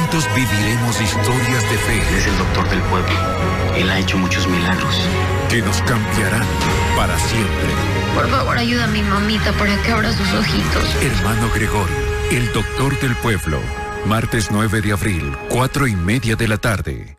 Juntos viviremos historias de fe. Él es el doctor del pueblo. Él ha hecho muchos milagros. Que nos cambiarán para siempre. Por favor, ayuda a mi mamita para que abra sus ojitos. Hermano Gregorio, el doctor del pueblo. Martes 9 de abril, 4:30 de la tarde.